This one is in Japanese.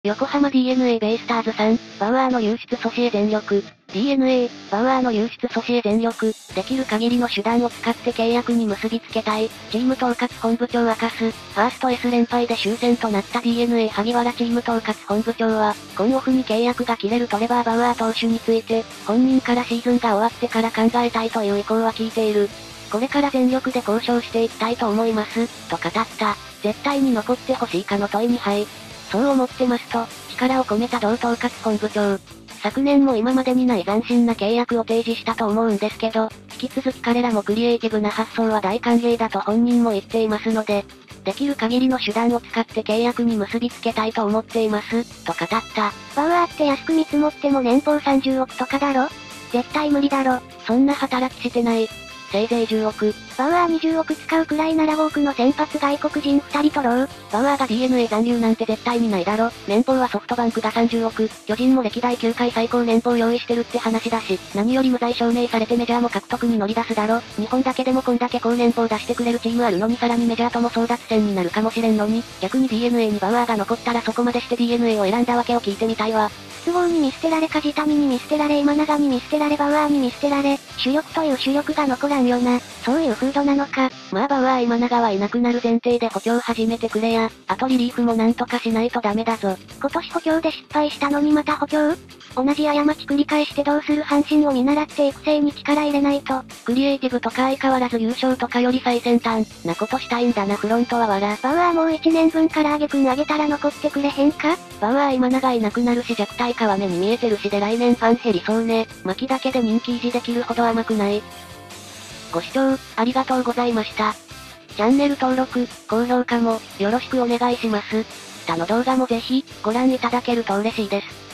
横浜 DNA ベイスターズさん、バウアーの流出阻止へ全力。DNA、バウアーの流出阻止へ全力。できる限りの手段を使って契約に結びつけたい。チーム統括本部長明かす。ファースト S 連敗で終戦となった DNA 萩原チーム統括本部長は、今オフに契約が切れるトレバー・バウアー投手について、本人からシーズンが終わってから考えたいという意向は聞いている。これから全力で交渉していきたいと思います、と語った。絶対に残ってほしいかの問いにはい。そう思ってますと、力を込めた同統括本部長。昨年も今までにない斬新な契約を提示したと思うんですけど、引き続き彼らもクリエイティブな発想は大歓迎だと本人も言っていますので、できる限りの手段を使って契約に結びつけたいと思っています、と語った。 バウアーって安く見積もっても年俸30億とかだろ？絶対無理だろ。 そんな働きしてない。せいぜい10億。 バウアー20億使うくらいなら多くの先発外国人2人取ろう。 バウアーが DNA 残留なんて絶対にないだろ。年俸はソフトバンクが30億。巨人も歴代球界最高年俸用意してるって話だし、何より無罪証明されてメジャーも獲得に乗り出すだろ。日本だけでもこんだけ高年俸出してくれるチームあるのにさらにメジャーとも争奪戦になるかもしれんのに、逆に DNA にバウアーが残ったらそこまでして DNA を選んだわけを聞いてみたいわ。 筒香に見捨てられ梶谷に見捨てられ今永に見捨てられバウアーに見捨てられ、主力という主力が残らんよな。そういう風土なのか。 まあバウアー今永はいなくなる前提で補強始めてくれや。あとリリーフもなんとかしないとダメだぞ。 今年補強で失敗したのにまた補強？同じ過ち繰り返してどうする阪神を見習って育成に力入れないと。 クリエイティブとか相変わらず優勝とかより最先端なことしたいんだなフロントは笑。 バウアーもう1年分からあげくんあげたら残ってくれへんか？ バウアー今永いなくなるし弱体化は目に見えてるしで来年ファン減りそうね。巻きだけで人気維持できるほど甘くない。ご視聴、ありがとうございました。チャンネル登録、高評価も、よろしくお願いします。他の動画もぜひ、ご覧いただけると嬉しいです。